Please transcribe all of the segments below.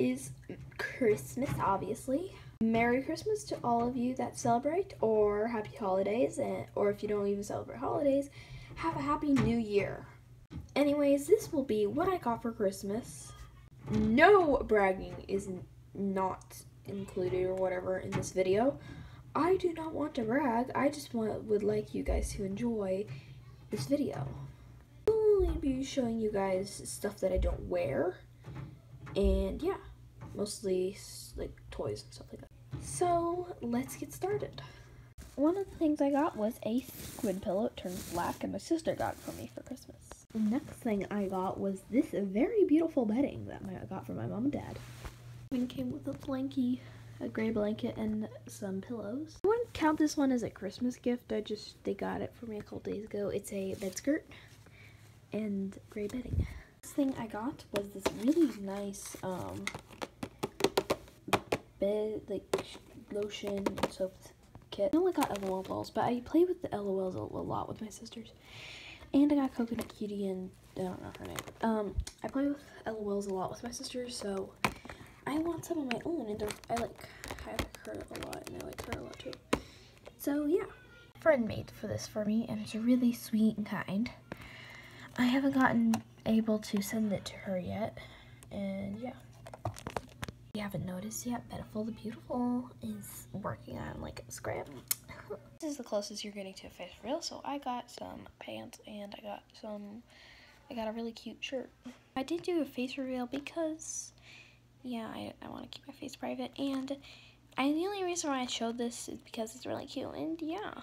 is Christmas, obviously. Merry Christmas to all of you that celebrate, or happy holidays, or if you don't even celebrate holidays, have a happy new year. Anyways, this will be what I got for Christmas. No bragging is not included or whatever in this video. I do not want to brag. I just would like you guys to enjoy this video. I'll only be showing you guys stuff that I don't wear, and yeah, mostly like toys and stuff like that. So let's get started. One of the things I got was a squid pillow. It turns black, and my sister got it for me for Christmas. The next thing I got was this very beautiful bedding that I got from my mom and dad. It came with a blankie, a gray blanket, and some pillows. I wouldn't count this one as a Christmas gift. They got it for me a couple days ago. It's a bed skirt and gray bedding. This thing I got was this really nice bed, like lotion and soap kit. I only got LOL balls, but I play with the LOLs a lot with my sisters. And I got Coconut Cutie and I don't know her name. I play with LOLs a lot with my sisters, so I want some of my own, and I like her a lot, and I like her a lot too. So yeah, a friend made this for me, and it's really sweet and kind. I haven't gotten able to send it to her yet, and yeah. If you haven't noticed yet, Beautiful the Beautiful is working on like a scram. This is the closest you're getting to a face reveal, so I got some pants and I got a really cute shirt. I did do a face reveal because, yeah, I want to keep my face private, and the only reason why I showed this is because it's really cute, and yeah.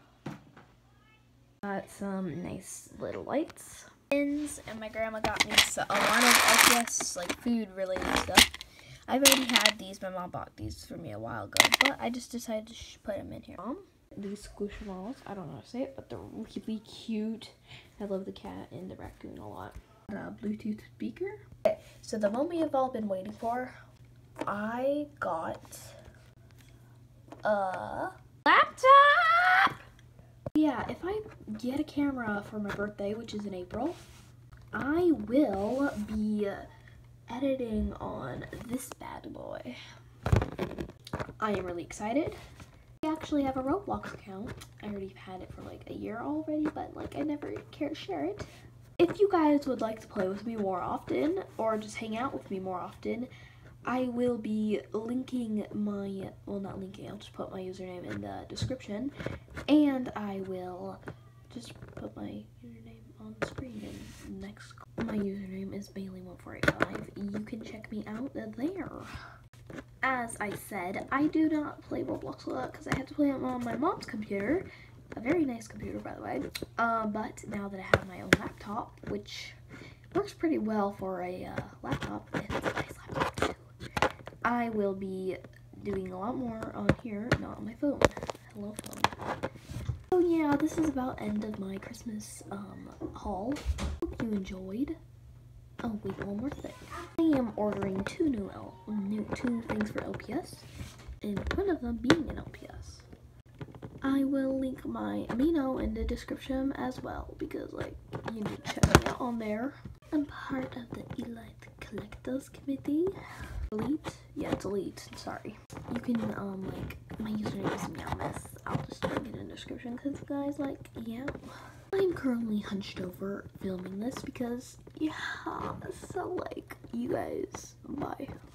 Got some nice little lights, pins, and my grandma got me a lot of LPS, like food related stuff. I've already had these. My mom bought these for me a while ago, but I just decided to put them in here. These Squishmallows, I don't know how to say it, but they're really cute. I love the cat and the raccoon a lot. A Bluetooth speaker. Okay, so the moment you've all been waiting for, I got a laptop! Yeah, if I get a camera for my birthday, which is in April, I will be editing on this bad boy. I am really excited. I actually have a Roblox account. I already had it for like a year already, but like I never cared to share it. If you guys would like to play with me more often, or just hang out with me more often, I will be linking my, well, not linking, I'll just put my username in the description, and I will just put my username on the screen. And next, my username is Bailey1485. You can check me out there. As I said, I do not play Roblox a lot because I have to play it on my mom's computer. A very nice computer, by the way. But now that I have my own laptop, which works pretty well for a laptop, and it's a nice laptop too, I will be doing a lot more on here, not on my phone. Hello, phone. So yeah, this is about end of my Christmas haul. Hope you enjoyed. Oh wait, one more thing. I am ordering two things for LPS, and one of them being an LPS. I will link my amino in the description as well, because like you need to check me out on there. I'm part of the Elite Collectors Committee. Elite? Yeah, it's Elite. Sorry. You can like my username is Meowmess. I'll just link it in the description because guys, like, yeah. I'm currently hunched over filming this because, yeah, so like, you guys, bye.